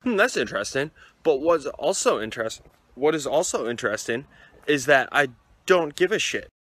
that's interesting. But what is also interesting is that I don't give a shit.